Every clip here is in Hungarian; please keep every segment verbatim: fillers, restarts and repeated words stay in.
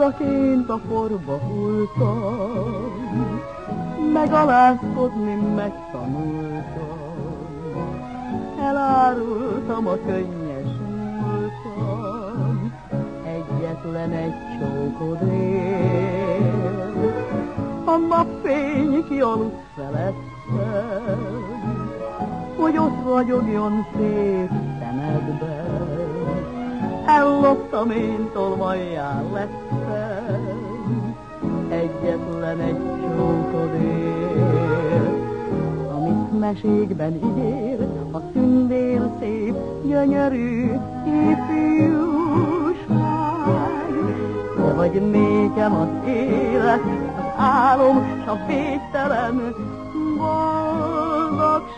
Rózsaként a porba hulltam, megalázkodni megtanultam, elárultam a könnyes múltam, egyetlen egy csókodért. A napfény kialudt felettem, hogy ott ragyogjon szép szemedben. Elloptam én, tolvajjá lettem, egyetlen egy csókodért. Amit mesékben ígér a tündér szép, gyönyörű ifjúság. Te vagy nékem az élet, az álom, s a végtelen boldogság.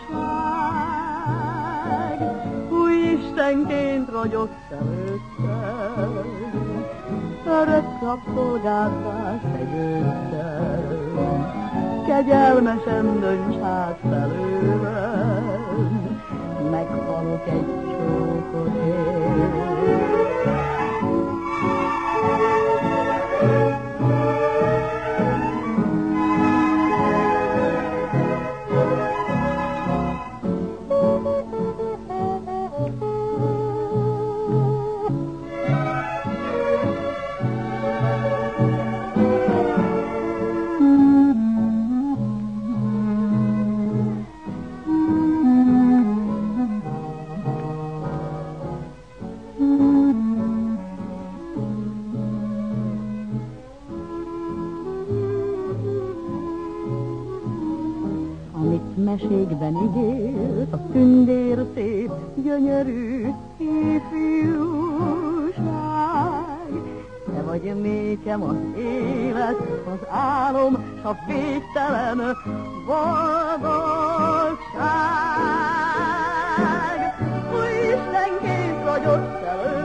Új Istenként ragyogsz előttem, örök rabszolgáddá szegődtem. Kegyelmesen dönts hát felőlem, meghalok egy csókodért. Mesékben ígér a tündér szép, gyönyörű ifjúság. Te vagy nékem az élet, az álom, s a végtelen boldogság. Új Istenként ragyogsz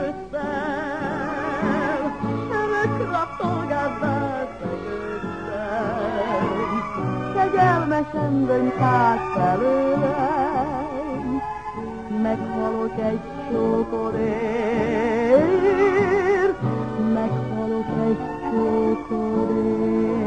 előttem, örök rabszolgáddá szegődtem. Kegyelmesen dönts hát felőlem, meghalok egy csókodért, meghalok egy csókodért.